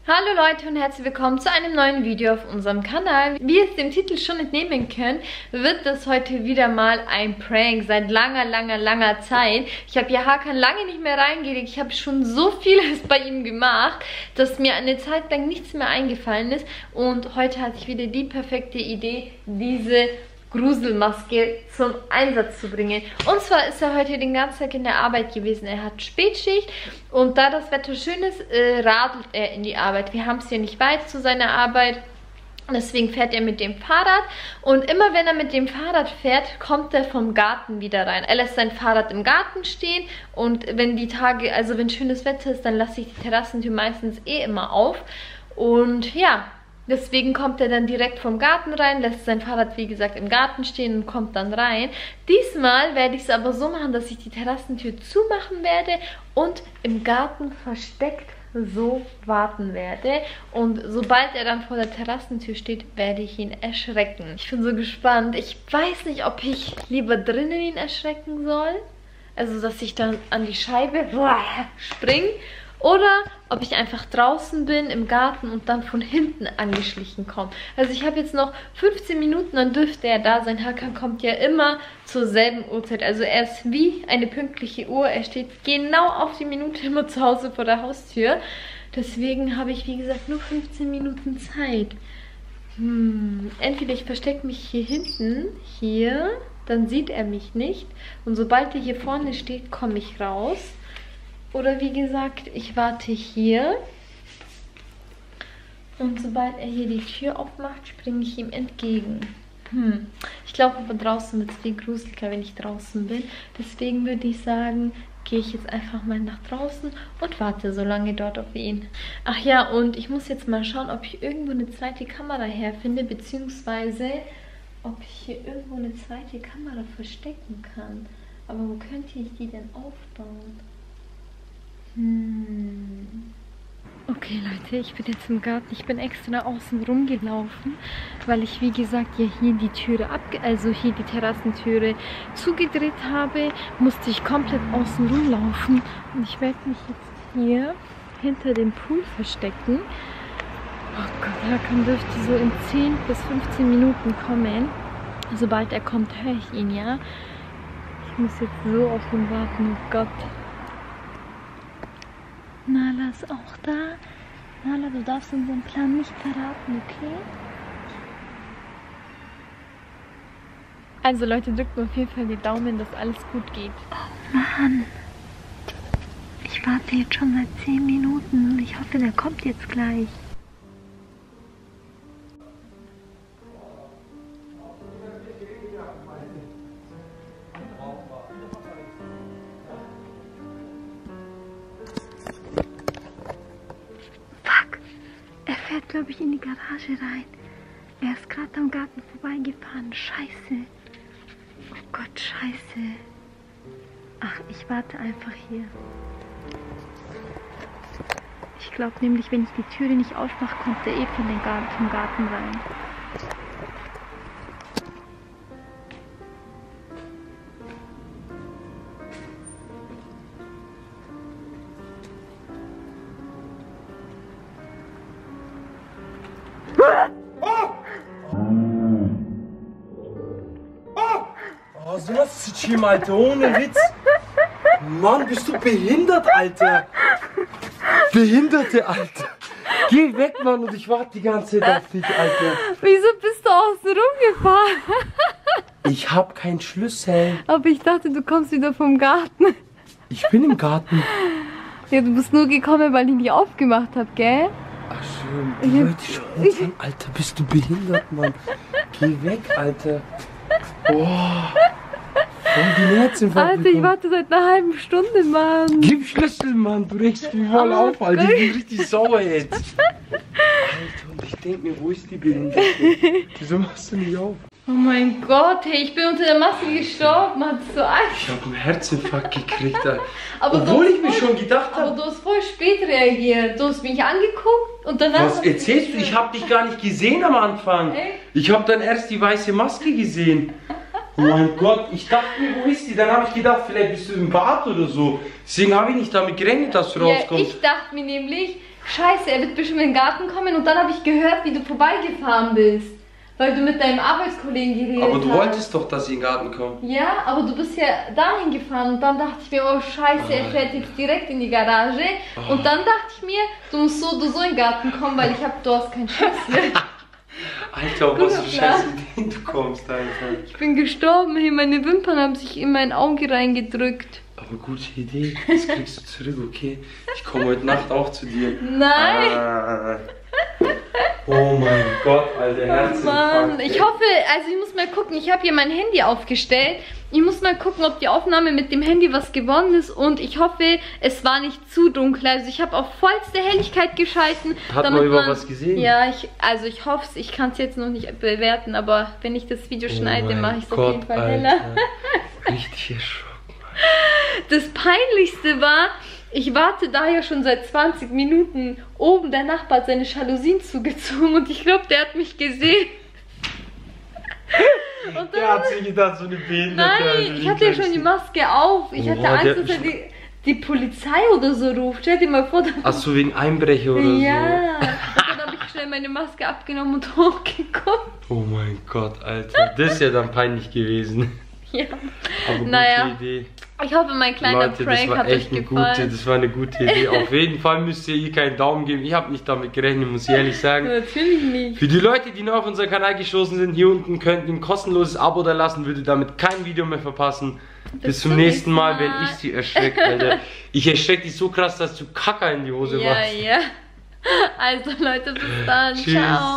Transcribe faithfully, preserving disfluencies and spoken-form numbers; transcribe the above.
Hallo Leute und herzlich willkommen zu einem neuen Video auf unserem Kanal. Wie ihr es dem Titel schon entnehmen könnt, wird das heute wieder mal ein Prank seit langer, langer, langer Zeit. Ich habe ja Hakan lange nicht mehr reingelegt. Ich habe schon so vieles bei ihm gemacht, dass mir eine Zeit lang nichts mehr eingefallen ist. Und heute hatte ich wieder die perfekte Idee, diese Gruselmaske zum Einsatz zu bringen. Und zwar ist er heute den ganzen Tag in der Arbeit gewesen. Er hat Spätschicht und da das Wetter schön ist, äh, radelt er in die Arbeit. Wir haben es hier nicht weit zu seiner Arbeit. Deswegen fährt er mit dem Fahrrad und immer wenn er mit dem Fahrrad fährt, kommt er vom Garten wieder rein. Er lässt sein Fahrrad im Garten stehen und wenn die Tage, also wenn schönes Wetter ist, dann lasse ich die Terrassentür meistens eh immer auf. Und ja, deswegen kommt er dann direkt vom Garten rein, lässt sein Fahrrad wie gesagt im Garten stehen und kommt dann rein. Diesmal werde ich es aber so machen, dass ich die Terrassentür zumachen werde und im Garten versteckt so warten werde. Und sobald er dann vor der Terrassentür steht, werde ich ihn erschrecken. Ich bin so gespannt. Ich weiß nicht, ob ich lieber drinnen ihn erschrecken soll, also dass ich dann an die Scheibe springe, oder ob ich einfach draußen bin im Garten und dann von hinten angeschlichen komme. Also ich habe jetzt noch fünfzehn Minuten, dann dürfte er da sein. Hakan kommt ja immer zur selben Uhrzeit. Also er ist wie eine pünktliche Uhr. Er steht genau auf die Minute immer zu Hause vor der Haustür. Deswegen habe ich, wie gesagt, nur fünfzehn Minuten Zeit. Hm, entweder ich verstecke mich hier hinten, hier, dann sieht er mich nicht. Und sobald er hier vorne steht, komme ich raus. Oder wie gesagt, ich warte hier und sobald er hier die Tür aufmacht, springe ich ihm entgegen. Hm. Ich glaube aber draußen wird es viel gruseliger, wenn ich draußen bin. Deswegen würde ich sagen, gehe ich jetzt einfach mal nach draußen und warte so lange dort auf ihn. Ach ja, und ich muss jetzt mal schauen, ob ich irgendwo eine zweite Kamera herfinde, beziehungsweise ob ich hier irgendwo eine zweite Kamera verstecken kann. Aber wo könnte ich die denn aufbauen? Hm. Okay Leute, ich bin jetzt im Garten. Ich bin extra außen rumgelaufen, weil ich wie gesagt ja hier die Türe abge also hier die Terrassentüre zugedreht habe, musste ich komplett außen rumlaufen und ich werde mich jetzt hier hinter dem Pool verstecken. Oh Gott, Hakan dürfte so in zehn bis fünfzehn Minuten kommen. Sobald er kommt, höre ich ihn ja. Ich muss jetzt so auf ihn warten, oh Gott. Nala ist auch da. Nala, du darfst unseren Plan nicht verraten, okay? Also Leute, drückt mir auf jeden Fall die Daumen, dass alles gut geht. Oh Mann. Ich warte jetzt schon seit zehn Minuten. Ich hoffe, der kommt jetzt gleich. Glaube ich in die Garage rein. Er ist gerade am Garten vorbeigefahren. Scheiße. Oh Gott, scheiße. Ach, ich warte einfach hier. Ich glaube nämlich, wenn ich die Türe nicht aufmache, kommt er eh von den Garten, vom Garten rein. Oh, so was Zitschim, Alter, ohne Witz. Mann, bist du behindert, Alter? Behinderte, Alter. Geh weg, Mann, und ich warte die ganze Zeit auf dich, Alter. Wieso bist du außen rumgefahren? Ich hab keinen Schlüssel. Aber ich dachte, du kommst wieder vom Garten. Ich bin im Garten. Ja, du bist nur gekommen, weil ich nicht aufgemacht habe, gell? Ach schön, die Leute schauen uns an. Alter, bist du behindert, Mann? Geh weg, Alter. Boah. Warum die Herzinfarkt Alter, ich warte seit einer halben Stunde, Mann. Gib Schlüssel, Mann. Du regst mich voll oh, auf, Alter. Ich bin richtig sauer jetzt. Alter, und ich denk mir, wo ist die Behinderte? Wieso machst du nicht auf? Oh mein Gott, hey, ich bin unter der Maske gestorben, hat so Angst. Ich habe einen Herzinfarkt gekriegt, Alter. Obwohl ich mir schon gedacht habe. Aber du hast voll spät reagiert. Du hast mich angeguckt und danach... Was erzählst du? Ich habe dich gar nicht gesehen am Anfang. Echt? Ich habe dann erst die weiße Maske gesehen. Oh mein Gott, ich dachte mir, wo ist die? Dann habe ich gedacht, vielleicht bist du im Bad oder so. Deswegen habe ich nicht damit gerechnet, dass du ja, rauskommst. Ich dachte mir nämlich, Scheiße, er wird bestimmt in den Garten kommen. Und dann habe ich gehört, wie du vorbeigefahren bist. Weil du mit deinem Arbeitskollegen geredet hast. Aber du wolltest doch, dass ich in den Garten komme. Ja, aber du bist ja dahin gefahren und dann dachte ich mir, oh Scheiße, er fährt jetzt direkt in die Garage. Oh. Und dann dachte ich mir, du musst so oder so in den Garten kommen, weil ich hab, du hast keinen Schlüssel. Alter, auf was für scheiß Ideen du kommst, Alter. Ich bin gestorben, hey, meine Wimpern haben sich in mein Auge reingedrückt. Aber gute Idee, das kriegst du zurück, okay? Ich komme heute Nacht auch zu dir. Nein! Ah. Oh mein Gott, Alter, Herzinfarkt. Mann, ich hoffe, also ich muss mal gucken, ich habe hier mein Handy aufgestellt. Ich muss mal gucken, ob die Aufnahme mit dem Handy was geworden ist und ich hoffe, es war nicht zu dunkel. Also ich habe auf vollste Helligkeit geschalten. Hat man überhaupt was gesehen? Ja, ich, also ich hoffe es, ich kann es jetzt noch nicht bewerten, aber wenn ich das Video schneide, oh mache ich es Gott, auf jeden Fall heller. Richtig erschrocken. Das Peinlichste war, ich warte da ja schon seit zwanzig Minuten. Oben der Nachbar hat seine Jalousien zugezogen und ich glaube, der hat mich gesehen. Und der hat sich gedacht, so eine Behinderte. Nein, ich hatte ja schon die Maske auf. Ich hatte Angst, dass er die, die Polizei oder so ruft. Stell dir mal vor. Ach so, wegen Einbrecher oder ja. so. Ja, dann habe ich schnell meine Maske abgenommen und hochgeguckt. Oh mein Gott, Alter. Das ist ja dann peinlich gewesen. Ja. Aber gute naja. Idee. Ich hoffe, mein kleiner Leute, Prank das war hat echt euch eine gefallen. gute, das war eine gute Idee. Auf jeden Fall müsst ihr ihr keinen Daumen geben. Ich habe nicht damit gerechnet, muss ich ehrlich sagen. Natürlich nicht. Für die Leute, die noch auf unseren Kanal gestoßen sind, hier unten könnt ihr ein kostenloses Abo da lassen, würde damit kein Video mehr verpassen. Bis, Bis zum nächsten Mal, Mal, wenn ich sie erschrecke, Alter. Ich erschrecke dich so krass, dass du Kacker in die Hose ja, machst. Ja, ja. Also Leute, bis dann. Tschüss. Ciao.